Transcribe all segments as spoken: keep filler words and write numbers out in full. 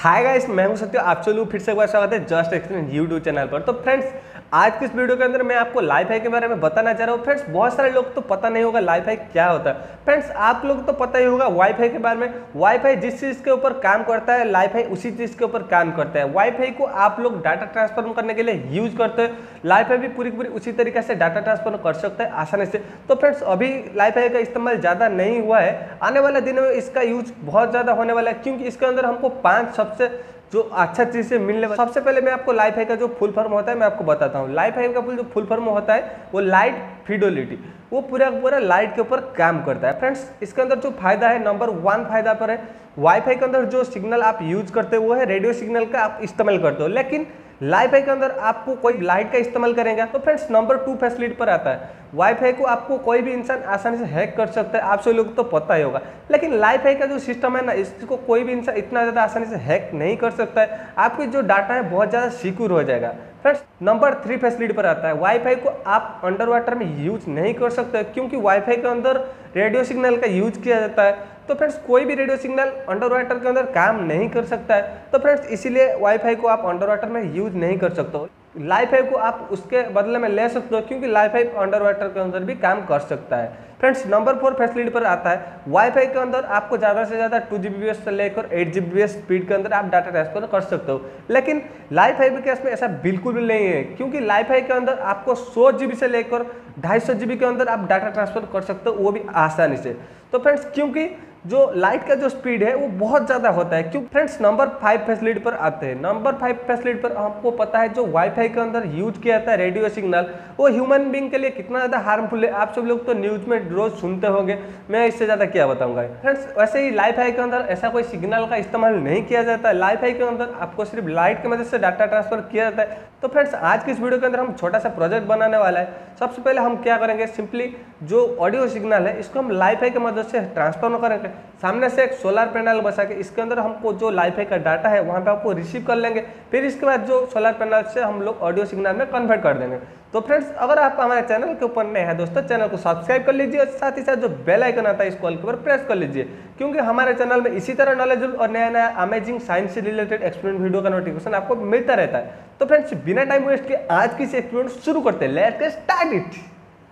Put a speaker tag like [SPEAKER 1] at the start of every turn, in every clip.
[SPEAKER 1] Hi guys, मैं हूं सत्य। आप चलो फिर से एक बार स्वागत है जस्ट एक्सप्लेन यूट्यूब चैनल पर। तो फ्रेंड्स, आज की इस वीडियो के अंदर मैं आपको लाइफहाई के बारे में बताना चाह रहा हूं। फ्रेंड्स, बहुत सारे लोग तो पता नहीं होगा लाइफहाई क्या होता है। फ्रेंड्स, आप लोग तो पता ही होगा वाईफाई के बारे में। वाईफाई जिस चीज़ के ऊपर काम करता है, लाइफहाई उसी चीज़ के ऊपर काम करता है। वाईफाई को आप लोग डाटा ट्रांसफर करने के लिए यूज करते हैं। लाइफहाई भी पूरी पूरी उसी तरीके से डाटा ट्रांसफर कर सकता है आसानी से। तो फ्रेंड्स, अभी लाइफहाई का इस्तेमाल ज़्यादा नहीं हुआ है। आने वाले दिनों में इसका यूज बहुत ज़्यादा होने वाला है, क्योंकि इसके अंदर हमको पांच सबसे जो अच्छा चीज से मिलने वाला। सबसे पहले मैं आपको लाइफहाई का जो फुल फॉर्म होता है मैं आपको बताता हूँ। लाइफहाई का फुल जो फुल फॉर्म होता है वो लाइट फिडेलिटी, वो पूरा पूरा लाइट के ऊपर काम करता है। फ्रेंड्स, इसके अंदर जो फायदा है, नंबर वन फायदा पर है वाईफाई के अंदर जो सिग्नल आप यूज करते हो वो है रेडियो सिग्नल का आप इस्तेमाल करते हो। लेकिन लाइफहाई के अंदर आपको कोई लाइट का इस्तेमाल करेगा तो फ्रेंड्स नंबर टू फैसिलिटी पर आता है। वाईफाई को आपको कोई भी इंसान आसानी से हैक कर सकता है, आप सभी लोग तो पता ही होगा। लेकिन लाइफहाई का जो सिस्टम है ना, इसको कोई भी इंसान इतना ज़्यादा आसानी से हैक नहीं कर सकता है। आपकी जो डाटा है बहुत ज़्यादा सिक्योर हो जाएगा। फ्रेंड्स, नंबर थ्री फैसिलिटी पर आता है। वाईफाई को आप अंडर वाटर में यूज नहीं कर सकते, क्योंकि वाईफाई के अंदर रेडियो सिग्नल का यूज किया जाता है। तो फ्रेंड्स, कोई भी रेडियो सिग्नल अंडर वाटर के अंदर काम नहीं कर सकता है। तो फ्रेंड्स, इसीलिए वाईफाई को आप अंडर वाटर में यूज नहीं कर सकते हो। लाइफहाई को आप उसके बदले में ले सकते हो, क्योंकि लाइफहाई अंडर वाटर के अंदर भी काम कर सकता है। फ्रेंड्स, नंबर फोर फैसिलिटी पर आता है। वाईफाई के अंदर आपको ज़्यादा से ज़्यादा two G B B S से लेकर eight G B B S speed के अंदर आप डाटा ट्रांसफर कर सकते हो। लेकिन लाइफहाई के केस में ऐसा बिल्कुल भी नहीं है, क्योंकि लाइफहाई के अंदर आपको सौ जी बी से लेकर ढाई सौ जी बी के अंदर आप डाटा ट्रांसफर कर सकते हो, वो भी आसानी से। तो फ्रेंड्स, क्योंकि जो लाइट का जो स्पीड है वो बहुत ज़्यादा होता है। क्यों फ्रेंड्स, नंबर फाइव फैसिलिटी पर आते हैं। नंबर फाइव फैसिलिटी पर आपको पता है जो वाईफाई के अंदर यूज किया जाता है रेडियो सिग्नल, वो ह्यूमन बींग के लिए कितना ज़्यादा हार्मफुल है आप सब लोग तो न्यूज़ में रोज सुनते होंगे। मैं इससे ज़्यादा क्या बताऊंगा। फ्रेंड्स, वैसे ही लाइफहाई के अंदर ऐसा कोई सिग्नल का इस्तेमाल नहीं किया जाता है। लाइफहाई के अंदर आपको सिर्फ लाइट की मदद से डाटा ट्रांसफर किया जाता है। तो फ्रेंड्स, आज की इस वीडियो के अंदर हम छोटा सा प्रोजेक्ट बनाने वाला है। सबसे पहले हम क्या करेंगे, सिंपली जो ऑडियो सिग्नल है इसको हम लाइफहाई की मदद से ट्रांसफर करेंगे। सामने से एक सोलर पैनल बसा के इसके अंदर हमको जो लाइफहाई का डाटा है वहाँ पे आपको रिसीव कर लेंगे। फिर इसके बाद जो सोलर पैनल से हम लोग ऑडियो सिग्नल में कन्वर्ट कर देंगे। तो फ्रेंड्स, अगर आप हमारे चैनल के ऊपर नए हैं दोस्तों, चैनल को सब्सक्राइब कर लीजिए और साथ ही साथ जो बेल आइकन आता है इस कॉल के ऊपर प्रेस कर लीजिए, क्योंकि हमारे चैनल में इसी तरह नॉलेजेबल और नया नया अमेजिंग साइंस से रिलेटेड एक्सपेरिमेंट वीडियो का नोटिफिकेशन आपको मिलता रहता है। तो फ्रेंड्स, बिना टाइम वेस्ट के आज की इस एक्सपेरिमेंट शुरू करते हैं। Let's get start it.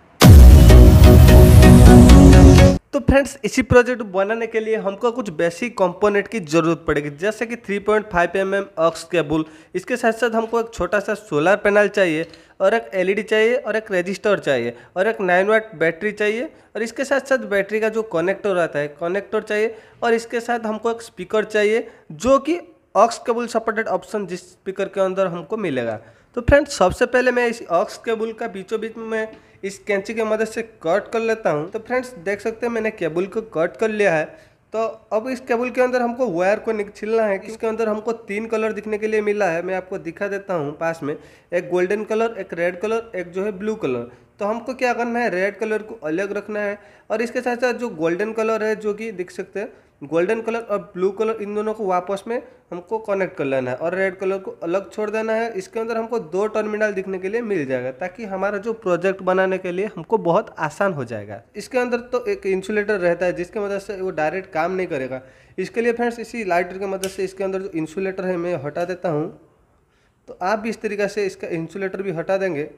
[SPEAKER 1] तो फ्रेंड्स, इसी प्रोजेक्ट बनाने के लिए हमको कुछ बेसिक कंपोनेंट की जरूरत पड़ेगी, जैसे कि three point five M M aux cable. इसके साथ साथ हमको एक छोटा सा सोलर पैनल चाहिए, और एक एलईडी चाहिए, और एक रजिस्टर चाहिए, और एक नाइन वाट बैटरी चाहिए, और इसके साथ साथ बैटरी का जो कनेक्टर आता है कनेक्टर चाहिए, और इसके साथ हमको एक स्पीकर चाहिए जो कि ऑक्स केबल सपोर्टेड ऑप्शन जिस स्पीकर के अंदर हमको मिलेगा। तो फ्रेंड्स, सबसे पहले मैं इस ऑक्स केबल का बीचों बीच में इस कैंची की मदद से कट कर लेता हूं। तो फ्रेंड्स, देख सकते हैं मैंने केबल को कट कर लिया है। तो अब इस केबल के अंदर हमको वायर को निकालना है। इसके अंदर हमको तीन कलर दिखने के लिए मिला है, मैं आपको दिखा देता हूं पास में। एक गोल्डन कलर, एक रेड कलर, एक जो है ब्लू कलर। तो हमको क्या करना है, रेड कलर को अलग रखना है, और इसके साथ साथ जो गोल्डन कलर है जो कि दिख सकते हैं, गोल्डन कलर और ब्लू कलर इन दोनों को वापस में हमको कनेक्ट कर लेना है, और रेड कलर को अलग छोड़ देना है। इसके अंदर हमको दो टर्मिनल दिखने के लिए मिल जाएगा, ताकि हमारा जो प्रोजेक्ट बनाने के लिए हमको बहुत आसान हो जाएगा। इसके अंदर तो एक इंसुलेटर रहता है जिसकी मदद से वो डायरेक्ट काम नहीं करेगा। इसके लिए फ्रेंड्स, इसी लाइटर की मदद से इसके अंदर जो इंसुलेटर है मैं हटा देता हूँ। तो आप भी इस तरीके से इसका इंसुलेटर भी हटा देंगे।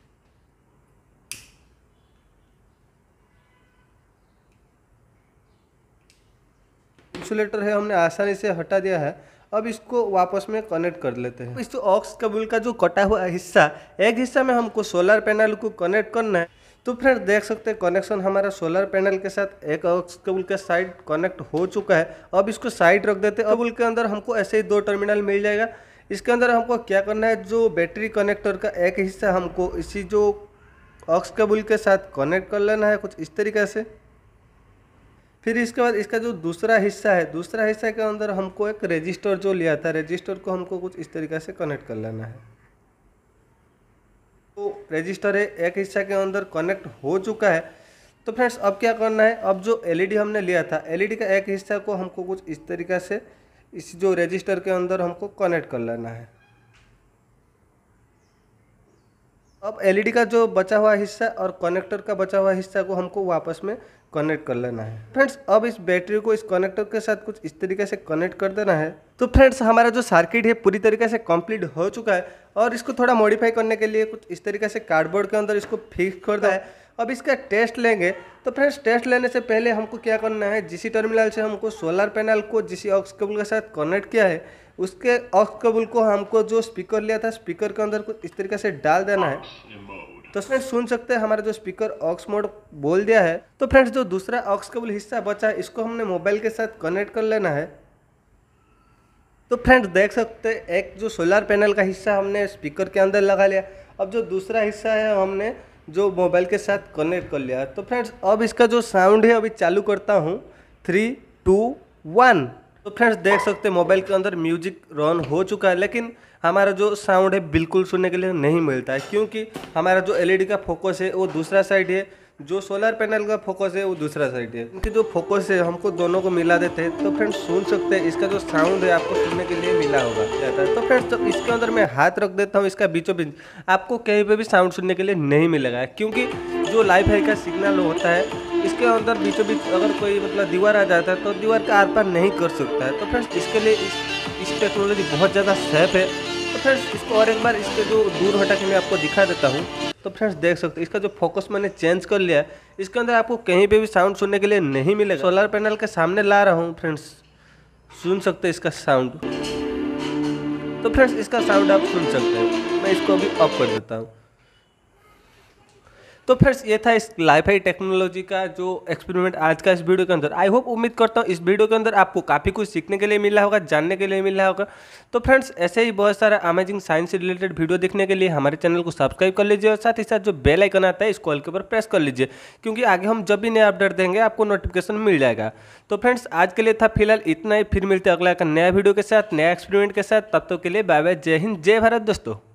[SPEAKER 1] इंसुलेटर है हमने आसानी से हटा दिया है। अब इसको वापस में कनेक्ट कर लेते हैं। इस ऑक्स केबल का जो कटा हुआ हिस्सा, एक हिस्सा में हमको सोलर पैनल को कनेक्ट करना है। तो फिर देख सकते हैं कनेक्शन हमारा सोलर पैनल के साथ एक ऑक्स केबल के साइड कनेक्ट हो चुका है। अब इसको साइड रख देते हैं। केबल के अंदर हमको ऐसे ही दो टर्मिनल मिल जाएगा। इसके अंदर हमको क्या करना है, जो बैटरी कनेक्टर का एक हिस्सा हमको इसी जो ऑक्स केबल के साथ कनेक्ट कर लेना है कुछ इस तरीके से। फिर इसके बाद इसका जो दूसरा हिस्सा है, दूसरा हिस्सा के अंदर हमको एक रजिस्टर जो लिया था, रजिस्टर को हमको कुछ इस तरीके से कनेक्ट कर लेना है। तो रजिस्टर है एक हिस्सा के अंदर कनेक्ट हो चुका है। तो फ्रेंड्स, अब क्या करना है, अब जो एलईडी हमने लिया था, एलईडी का एक हिस्सा को हमको कुछ इस तरीके से इस जो रजिस्टर के अंदर हमको कनेक्ट कर लेना है। अब एलईडी का जो बचा हुआ हिस्सा और कनेक्टर का बचा हुआ हिस्सा को हमको वापस में कनेक्ट कर लेना है। फ्रेंड्स अब इस बैटरी को इस कनेक्टर के साथ कुछ इस तरीके से कनेक्ट कर देना है। तो फ्रेंड्स हमारा जो सर्किट है पूरी तरीके से कंप्लीट हो चुका है और इसको थोड़ा मॉडिफाई करने के लिए कुछ इस तरीके से कार्डबोर्ड के अंदर इसको फिक्स कर दिया है। अब इसका टेस्ट लेंगे। तो फ्रेंड्स टेस्ट लेने से पहले हमको क्या करना है, जीसी टर्मिनल से हमको सोलर पैनल को जीसी ऑक्स केबल के साथ कनेक्ट किया है, उसके ऑक्स केबल को हमको जो स्पीकर लिया था स्पीकर के अंदर कुछ इस तरीके से डाल देना है। तो फ्रेंड्स सुन सकते हैं हमारा जो स्पीकर ऑक्स मोड बोल दिया है। तो फ्रेंड्स जो दूसरा ऑक्स केबल हिस्सा बचा है इसको हमने मोबाइल के साथ कनेक्ट कर लेना है। तो फ्रेंड्स देख सकते हैं एक जो सोलर पैनल का हिस्सा हमने स्पीकर के अंदर लगा लिया, अब जो दूसरा हिस्सा है हमने जो मोबाइल के साथ कनेक्ट कर लिया। तो फ्रेंड्स अब इसका जो साउंड है अभी चालू करता हूँ, थ्री टू वन। तो फ्रेंड्स देख सकते हैं मोबाइल के अंदर म्यूजिक रन हो चुका है, लेकिन हमारा जो साउंड है बिल्कुल सुनने के लिए नहीं मिलता है, क्योंकि हमारा जो एलईडी का फोकस है वो दूसरा साइड है, जो सोलर पैनल का फोकस है वो दूसरा साइड है। इनकी जो फोकस है हमको दोनों को मिला देते हैं तो फ्रेंड्स सुन सकते हैं इसका जो साउंड है आपको सुनने के लिए मिला होगा। तो फ्रेंड्स जब इसके अंदर मैं हाथ रख देता हूँ इसका बीचों बीच, आपको कहीं पे भी साउंड सुनने के लिए नहीं मिलेगा, क्योंकि जो लाइफ हाई का सिग्नल होता है इसके अंदर बीचों बीच अगर कोई मतलब दीवार आ जाता है तो दीवार का आर पार नहीं कर सकता है। तो फ्रेंड्स इसके लिए इस, इस टेक्नोलॉजी बहुत ज़्यादा सेफ है। तो फ्रेंड्स इसको और एक बार इसके जो दूर हटा के मैं आपको दिखा देता हूँ। तो फ्रेंड्स देख सकते हैं इसका जो फोकस मैंने चेंज कर लिया है, इसके अंदर आपको कहीं पे भी साउंड सुनने के लिए नहीं मिलेगा। सोलर पैनल के सामने ला रहा हूँ फ्रेंड्स, सुन सकते हैं इसका साउंड। तो फ्रेंड्स इसका साउंड आप सुन सकते हैं, मैं इसको अभी ऑफ कर देता हूँ। तो फ्रेंड्स ये था इस लाइफ हाई टेक्नोलॉजी का जो एक्सपेरिमेंट आज का इस वीडियो के अंदर। आई होप उम्मीद करता हूँ इस वीडियो के अंदर आपको काफ़ी कुछ सीखने के लिए मिला होगा, जानने के लिए मिला होगा। तो फ्रेंड्स ऐसे ही बहुत सारा अमेजिंग साइंस से रिलेटेड वीडियो देखने के लिए हमारे चैनल को सब्सक्राइब कर लीजिए और साथ ही साथ जो बेल आइकन आता है इस कॉल के ऊपर प्रेस कर लीजिए, क्योंकि आगे हम जब भी नया अपडेट देंगे आपको नोटिफिकेशन मिल जाएगा। तो फ्रेंड्स आज के लिए था फिलहाल इतना ही, फिर मिलते हैं अगला एक नया वीडियो के साथ, नया एक्सपेरिमेंट के साथ। तब तक के लिए बाय बाय, जय हिंद, जय भारत दोस्तों।